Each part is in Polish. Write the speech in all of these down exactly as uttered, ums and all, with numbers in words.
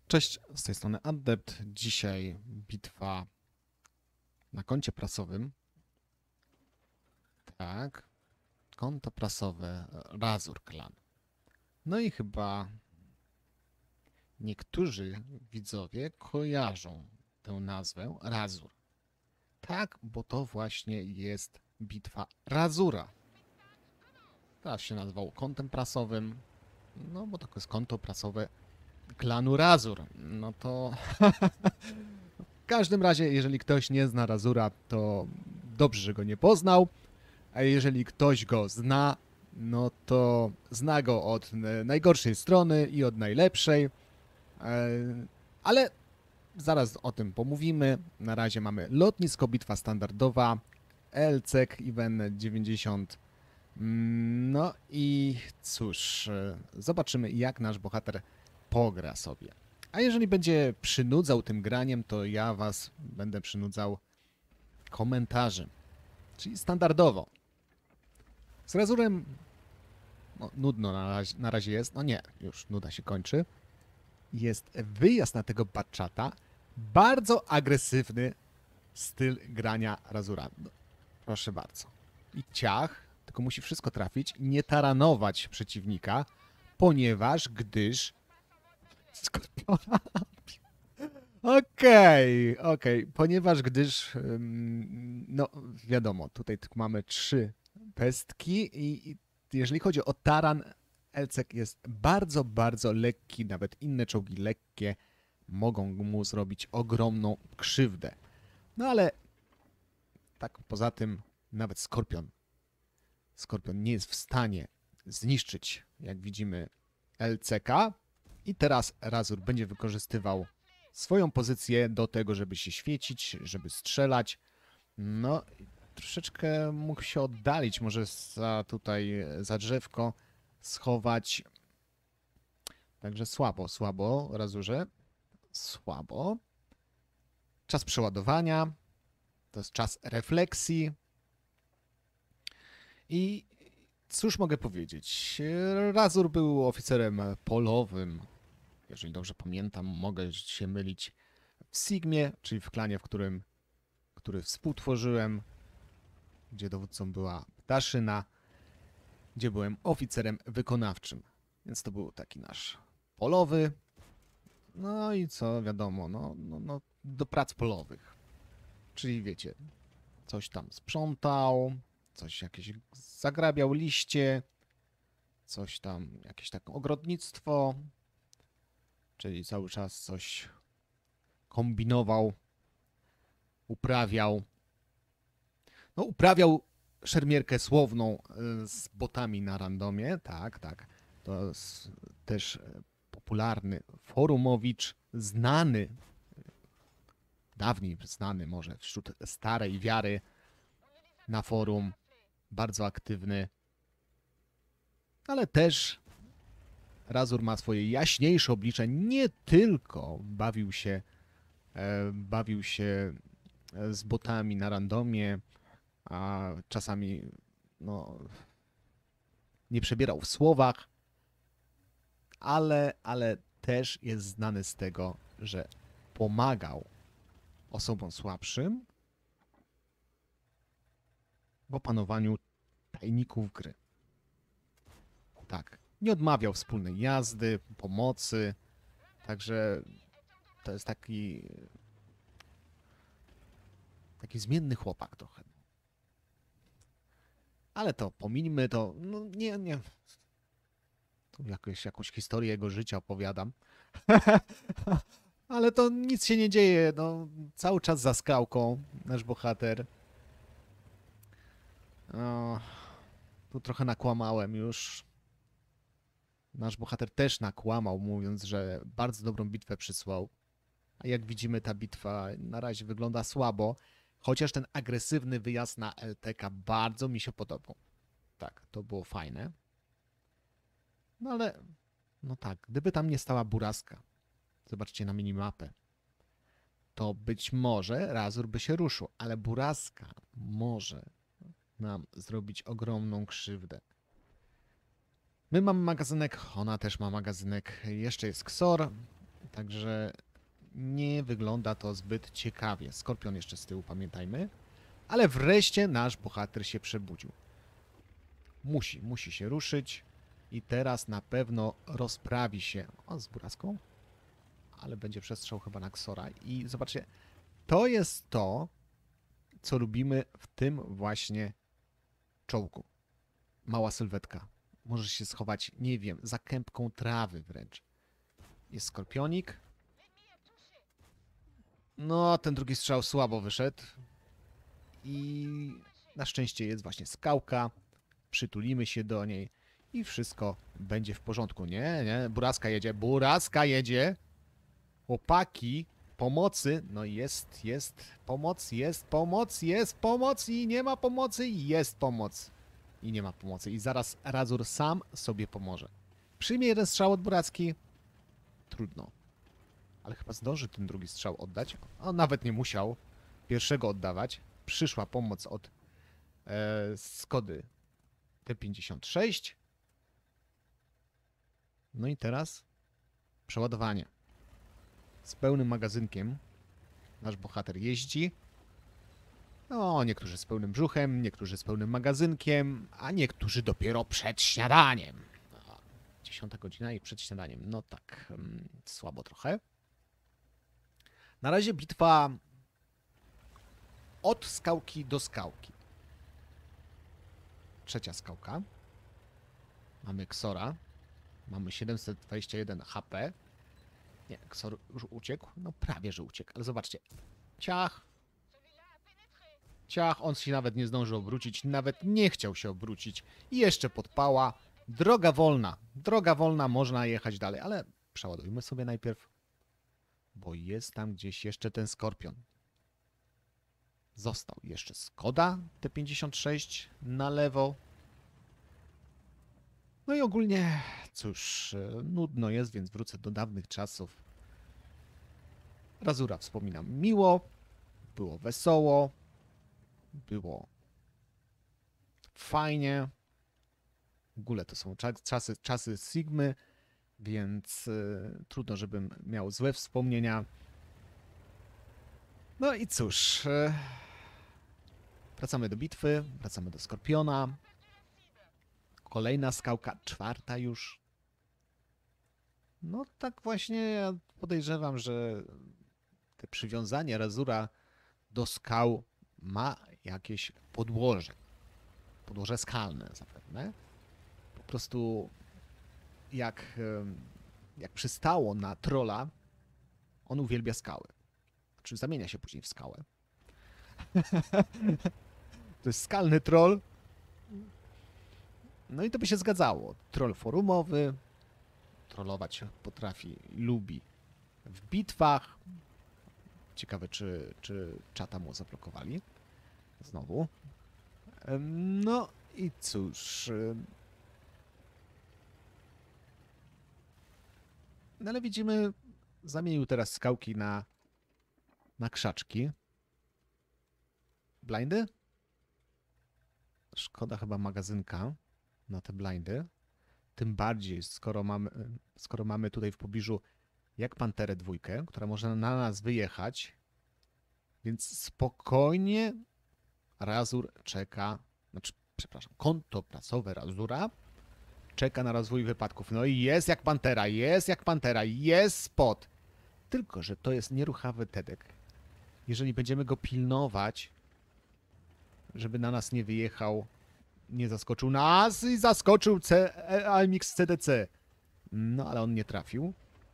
Cześć, z tej strony Adept. Dzisiaj bitwa na koncie prasowym. Tak, konto prasowe Razur Clan. No i chyba niektórzy widzowie kojarzą tę nazwę Razur. Tak, bo to właśnie jest bitwa Razura. Teraz się nazywało kontem prasowym, no bo to jest konto prasowe klanu Razur. No to w każdym razie, jeżeli ktoś nie zna Razura, to dobrze, że go nie poznał, a jeżeli ktoś go zna, no to zna go od najgorszej strony i od najlepszej, ale zaraz o tym pomówimy. Na razie mamy lotnisko, bitwa standardowa, L C E K Event dziewięćdziesiąt. No i cóż, zobaczymy, jak nasz bohater pogra sobie. A jeżeli będzie przynudzał tym graniem, to ja was będę przynudzał komentarzem. Czyli standardowo. Z Razurem no, nudno na razie, na razie jest. No nie, już nuda się kończy. Jest wyjazd na tego Batchata. Bardzo agresywny styl grania Razura. No, proszę bardzo. I ciach, tylko musi wszystko trafić. Nie taranować przeciwnika, ponieważ gdyż Skorpiona. Okej, okay, okej, okay. Ponieważ gdyż, no wiadomo, tutaj mamy trzy pestki i jeżeli chodzi o taran, L C E K jest bardzo, bardzo lekki, nawet inne czołgi lekkie mogą mu zrobić ogromną krzywdę. No ale tak poza tym nawet Skorpion, Skorpion nie jest w stanie zniszczyć, jak widzimy, L C K. I teraz Razur będzie wykorzystywał swoją pozycję do tego, żeby się świecić, żeby strzelać. No, troszeczkę mógł się oddalić, może za tutaj, za drzewko schować. Także słabo, słabo, Razurze. Słabo. Czas przeładowania. To jest czas refleksji. I cóż mogę powiedzieć? Razur był oficerem polowym. Jeżeli dobrze pamiętam, mogę się mylić, w Sigmie, czyli w klanie, w którym który współtworzyłem, gdzie dowódcą była Daszyna, gdzie byłem oficerem wykonawczym. Więc to był taki nasz polowy. No i co wiadomo, no, no, no do prac polowych. Czyli wiecie, coś tam sprzątał, coś jakieś zagrabiał liście, coś tam, jakieś takie ogrodnictwo, czyli cały czas coś kombinował, uprawiał. No, uprawiał szermierkę słowną z botami na randomie, tak, tak. To jest też popularny forumowicz, znany, dawniej znany może wśród starej wiary na forum, bardzo aktywny, ale też Razur ma swoje jaśniejsze oblicze, nie tylko bawił się, e, bawił się z botami na randomie, a czasami no, nie przebierał w słowach, ale, ale też jest znany z tego, że pomagał osobom słabszym w opanowaniu tajników gry. Tak, nie odmawiał wspólnej jazdy, pomocy, także to jest taki taki zmienny chłopak trochę. Ale to pomińmy to, no nie, nie. Tu jakąś, jakąś historię jego życia opowiadam. Ale to nic się nie dzieje, no cały czas za skałką nasz bohater. O, tu trochę nakłamałem już. Nasz bohater też nakłamał, mówiąc, że bardzo dobrą bitwę przysłał. A jak widzimy, ta bitwa na razie wygląda słabo. Chociaż ten agresywny wyjazd na L T K bardzo mi się podobał. Tak, to było fajne. No ale, no tak, gdyby tam nie stała Buraska, zobaczcie na minimapę, to być może Razur by się ruszył, ale Buraska może nam zrobić ogromną krzywdę. My mamy magazynek, ona też ma magazynek, jeszcze jest Ksor, Także nie wygląda to zbyt ciekawie. Skorpion jeszcze z tyłu, pamiętajmy. Ale wreszcie nasz bohater się przebudził. Musi, musi się ruszyć. I teraz na pewno rozprawi się. O, z Buraską? Ale będzie przestrzał chyba na Ksora. I zobaczcie, to jest to, co lubimy w tym właśnie czołgu. Mała sylwetka. Możesz się schować, nie wiem, za kępką trawy wręcz. Jest skorpionik. No, ten drugi strzał słabo wyszedł. I na szczęście jest właśnie skałka. Przytulimy się do niej i wszystko będzie w porządku. Nie, nie, Buraska jedzie, Buraska jedzie. Chłopaki, pomocy. No jest, jest pomoc, jest pomoc, jest pomoc i nie ma pomocy, jest pomoc. I nie ma pomocy. I zaraz Razur sam sobie pomoże. Przyjmie jeden strzał od Buracki. Trudno. Ale chyba zdąży ten drugi strzał oddać. On nawet nie musiał pierwszego oddawać. Przyszła pomoc od e, Skody T pięćdziesiąt sześć. No i teraz przeładowanie. Z pełnym magazynkiem nasz bohater jeździ. No, niektórzy z pełnym brzuchem, niektórzy z pełnym magazynkiem, a niektórzy dopiero przed śniadaniem. Dziesiąta godzina i przed śniadaniem. No tak, hmm, słabo trochę. Na razie bitwa od skałki do skałki. Trzecia skałka. Mamy Ksora. Mamy siedemset dwadzieścia jeden H P. Nie, Ksor już uciekł. No prawie, że uciekł, ale zobaczcie. Ciach. Ciach, on się nawet nie zdążył obrócić. Nawet nie chciał się obrócić. I jeszcze podpała. Droga wolna. Droga wolna, można jechać dalej, ale przeładujmy sobie najpierw. Bo jest tam gdzieś jeszcze ten skorpion. Został jeszcze Skoda T pięćdziesiąt sześć na lewo. No i ogólnie, cóż, nudno jest, więc wrócę do dawnych czasów. Razura wspominam miło, było wesoło, było fajnie. W ogóle to są czasy, czasy Sigmy, więc y, trudno, żebym miał złe wspomnienia. No i cóż, y, wracamy do bitwy, wracamy do Skorpiona. Kolejna skałka, czwarta już. No tak właśnie ja podejrzewam, że te przywiązanie Razura do skał ma jakieś podłoże. Podłoże skalne zapewne. Po prostu jak, jak przystało na trolla, on uwielbia skały. Znaczy zamienia się później w skałę. To jest skalny troll. No i to by się zgadzało. Troll forumowy. Trollować potrafi, lubi w bitwach. Ciekawe, czy, czy czata mu zablokowali. Znowu. No i cóż. No ale widzimy, zamienił teraz skałki na, na krzaczki. Blindy? Szkoda chyba magazynka na te blindy. Tym bardziej, skoro mamy, skoro mamy tutaj w pobliżu jak Panterę dwójkę, która może na nas wyjechać. Więc spokojnie Razur czeka, znaczy, przepraszam, konto pracowe Razura czeka na rozwój wypadków. No i jest jak Pantera, jest jak Pantera, jest spot. Tylko że to jest nieruchawy Tedek. Jeżeli będziemy go pilnować, żeby na nas nie wyjechał, nie zaskoczył nas i zaskoczył A M X C D C. No ale on nie trafił.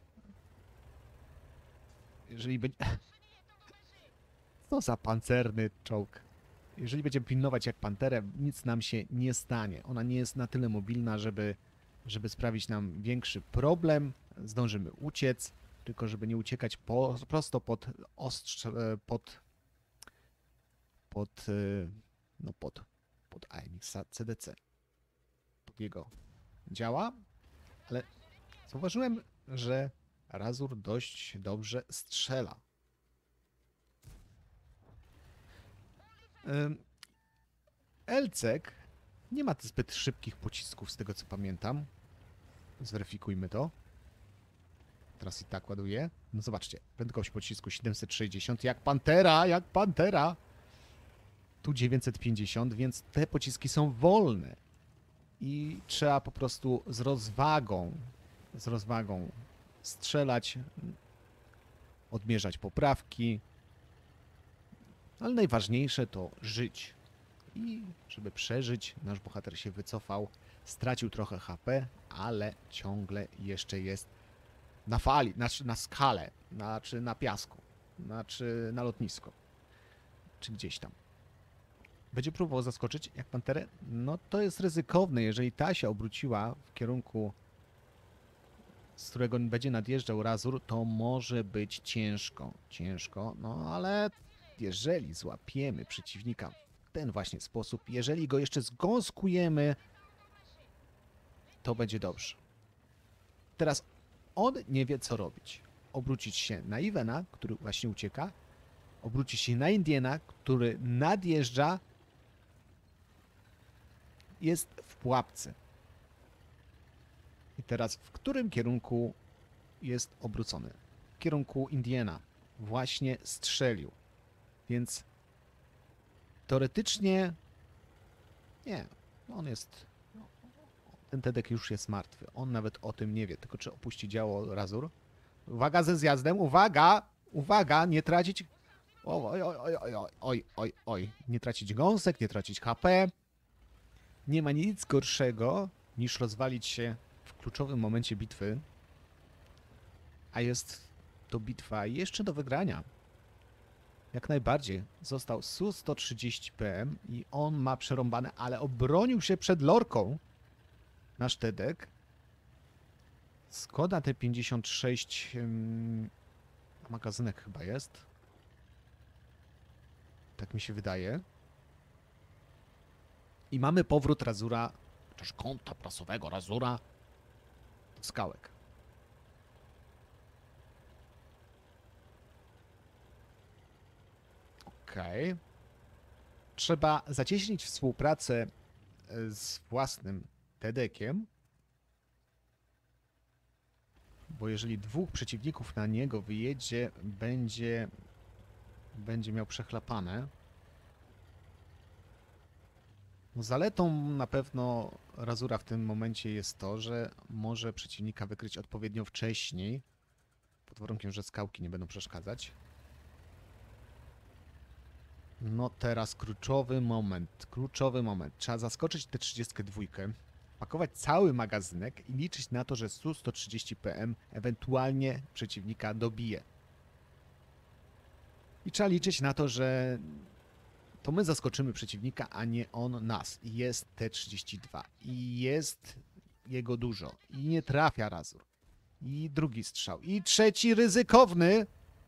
Jeżeli będzie... Co za pancerny czołg. Jeżeli będziemy pilnować jak Panterę, nic nam się nie stanie. Ona nie jest na tyle mobilna, żeby, żeby sprawić nam większy problem. Zdążymy uciec, tylko żeby nie uciekać po, prosto pod ostrze, pod pod no pod pod A M X C D C. Pod jego działa, ale zauważyłem, że Razur dość dobrze strzela. Elcek nie ma zbyt szybkich pocisków, z tego co pamiętam. Zweryfikujmy to. Teraz i tak ładuje. No zobaczcie, prędkość pocisku siedemset sześćdziesiąt, jak Pantera, jak Pantera. Tu dziewięćset pięćdziesiąt, więc te pociski są wolne. I trzeba po prostu z rozwagą, z rozwagą strzelać, odmierzać poprawki. Ale najważniejsze to żyć. I żeby przeżyć, nasz bohater się wycofał, stracił trochę H P, ale ciągle jeszcze jest na fali, znaczy na skale, znaczy na piasku, znaczy na lotnisko, czy gdzieś tam. Będzie próbował zaskoczyć jak Panterę? No to jest ryzykowne, jeżeli ta się obróciła w kierunku, z którego będzie nadjeżdżał Razur, to może być ciężko, ciężko, no ale jeżeli złapiemy przeciwnika w ten właśnie sposób, jeżeli go jeszcze zgąskujemy, to będzie dobrze. Teraz on nie wie, co robić. Obrócić się na Ivana, który właśnie ucieka, obrócić się na Indiana, który nadjeżdża, jest w pułapce. I teraz w którym kierunku jest obrócony? W kierunku Indiana. Właśnie strzelił. Więc teoretycznie nie, on jest, ten Tedek już jest martwy. On nawet o tym nie wie, tylko czy opuści działo Razur. Uwaga ze zjazdem, uwaga, uwaga, nie tracić, oj, oj, oj, oj, oj, oj, oj, nie tracić gąsek, nie tracić H P. Nie ma nic gorszego niż rozwalić się w kluczowym momencie bitwy, a jest to bitwa jeszcze do wygrania. Jak najbardziej. Został S U sto trzydzieści P M i on ma przerąbane, ale obronił się przed lorką. Nasz Tedek. Skoda T pięćdziesiąt sześć hmm, magazynek chyba jest. Tak mi się wydaje. I mamy powrót Razura, chociaż kąta prasowego Razura do skałek. Okej. Okay. Trzeba zacieśnić współpracę z własnym Tedekiem, bo jeżeli dwóch przeciwników na niego wyjedzie, będzie, będzie miał przechlapane. No, zaletą na pewno Razura w tym momencie jest to, że może przeciwnika wykryć odpowiednio wcześniej, pod warunkiem, że skałki nie będą przeszkadzać. No teraz kluczowy moment, kluczowy moment. Trzeba zaskoczyć tę trzydziestkę dwa, pakować cały magazynek i liczyć na to, że S U sto trzydzieści P M ewentualnie przeciwnika dobije. I trzeba liczyć na to, że to my zaskoczymy przeciwnika, a nie on nas. I jest T trzydzieści dwa. I jest jego dużo. I nie trafia Razur. I drugi strzał. I trzeci ryzykowny.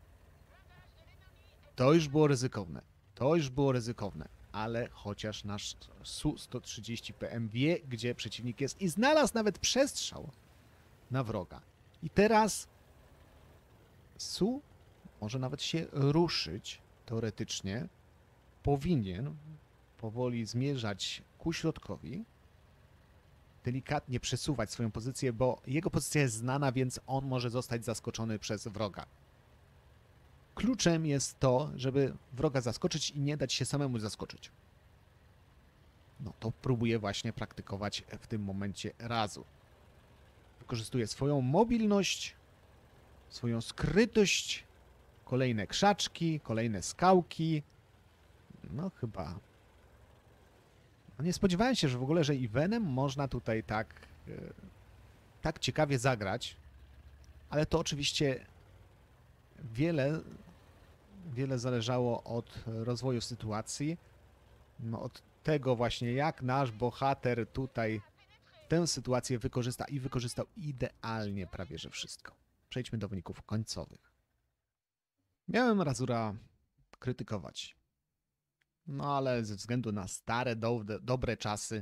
To już było ryzykowne. To już było ryzykowne. Ale chociaż nasz S U sto trzydzieści P M wie, gdzie przeciwnik jest. I znalazł nawet przestrzał na wroga. I teraz S U może nawet się ruszyć teoretycznie. Powinien powoli zmierzać ku środkowi, delikatnie przesuwać swoją pozycję, bo jego pozycja jest znana, więc on może zostać zaskoczony przez wroga. Kluczem jest to, żeby wroga zaskoczyć i nie dać się samemu zaskoczyć. No to próbuje właśnie praktykować w tym momencie Razur. Wykorzystuje swoją mobilność, swoją skrytość, kolejne krzaczki, kolejne skałki. No chyba... No nie spodziewałem się, że w ogóle, że Ivenem można tutaj tak, yy, tak ciekawie zagrać. Ale to oczywiście wiele, wiele zależało od rozwoju sytuacji. No od tego właśnie, jak nasz bohater tutaj tę sytuację wykorzysta i wykorzystał idealnie prawie że wszystko. Przejdźmy do wyników końcowych. Miałem Razura krytykować. No ale ze względu na stare, do, dobre czasy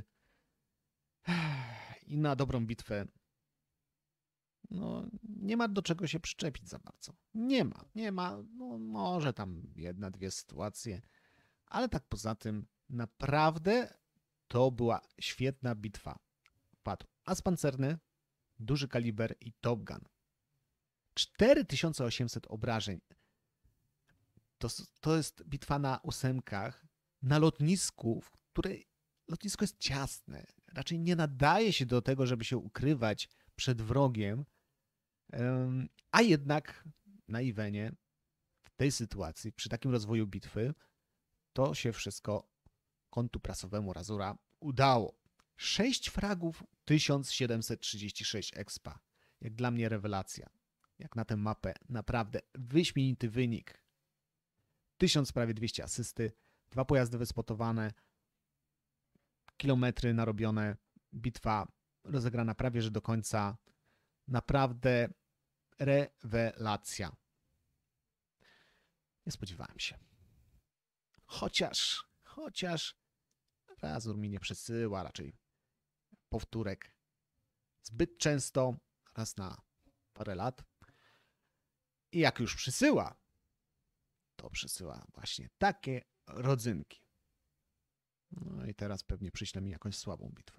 i na dobrą bitwę, no nie ma do czego się przyczepić za bardzo. Nie ma, nie ma, no może tam jedna, dwie sytuacje, ale tak poza tym naprawdę to była świetna bitwa. Padł as pancerny, duży kaliber i Top Gun. cztery tysiące osiemset obrażeń. To, to jest bitwa na ósemkach, na lotnisku, w której lotnisko jest ciasne. Raczej nie nadaje się do tego, żeby się ukrywać przed wrogiem, a jednak na Iwenie, w tej sytuacji, przy takim rozwoju bitwy, to się wszystko kontu prasowemu Razura udało. sześć fragów, tysiąc siedemset trzydzieści sześć expa. Jak dla mnie rewelacja. Jak na tę mapę, naprawdę wyśmienity wynik. tysiąc prawie dwieście asysty, dwa pojazdy wyspotowane, kilometry narobione, bitwa rozegrana prawie że do końca. Naprawdę rewelacja. Nie spodziewałem się. Chociaż, chociaż Razur mi nie przesyła raczej powtórek zbyt często, raz na parę lat. I jak już przysyła, to przysyła właśnie takie rodzynki. No i teraz pewnie przyśle mi jakąś słabą bitwę.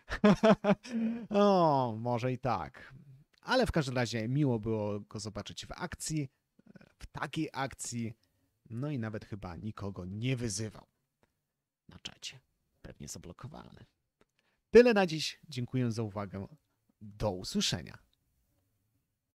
O, może i tak. Ale w każdym razie miło było go zobaczyć w akcji, w takiej akcji. No i nawet chyba nikogo nie wyzywał na czacie. Pewnie zablokowany. Tyle na dziś. Dziękuję za uwagę. Do usłyszenia.